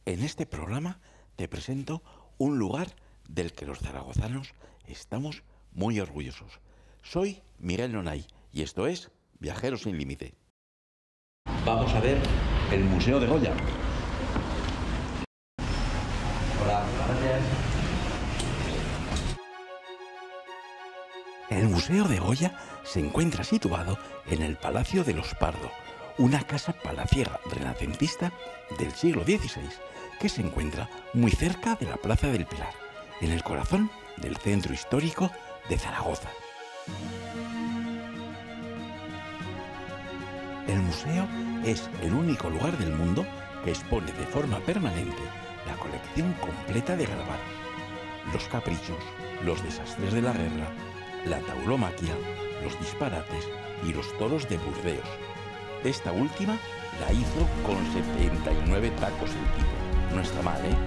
En este programa te presento un lugar del que los zaragozanos estamos muy orgullosos. Soy Miguel Nonay y esto es Viajeros sin Límite. Vamos a ver el Museo de Goya. Hola, gracias. El Museo de Goya se encuentra situado en el Palacio de los Pardo, una casa palaciega renacentista del siglo XVI que se encuentra muy cerca de la Plaza del Pilar, en el corazón del centro histórico de Zaragoza. El museo es el único lugar del mundo que expone de forma permanente la colección completa de grabados, los caprichos, los desastres de la guerra, la tauromaquia, los disparates y los toros de Burdeos. Esta última la hizo con 79 tacos el tipo. No está mal, ¿eh?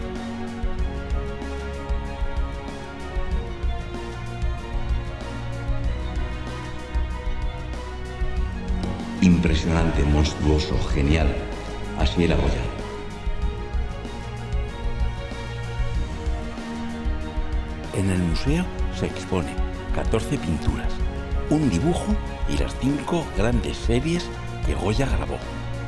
Impresionante, monstruoso, genial. Así era Goya. En el museo se expone 14 pinturas, un dibujo y las 5 grandes series que Goya grabó.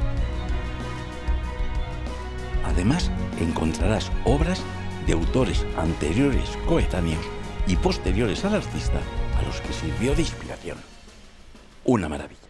Además, encontrarás obras de autores anteriores, coetáneos y posteriores al artista a los que sirvió de inspiración. Una maravilla.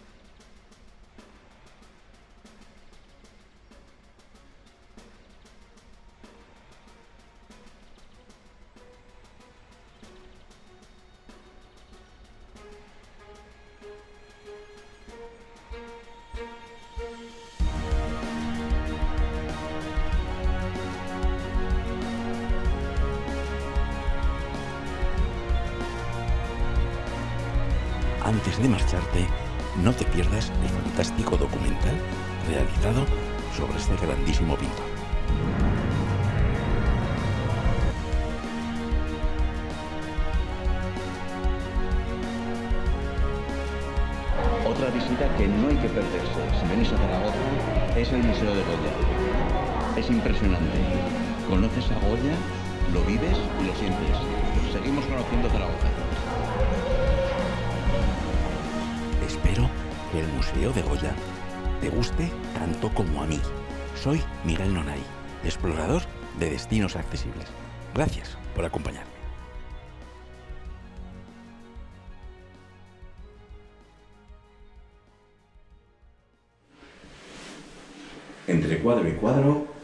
Antes de marcharte, no te pierdas el fantástico documental realizado sobre este grandísimo pintor. Otra visita que no hay que perderse si venís a Zaragoza es el Museo de Goya. Es impresionante. Conoces a Goya, lo vives y lo sientes. Seguimos conociendo Zaragoza. Espero que el Museo de Goya te guste tanto como a mí. Soy Miguel Nonay, explorador de destinos accesibles. Gracias por acompañarme. Entre cuadro y cuadro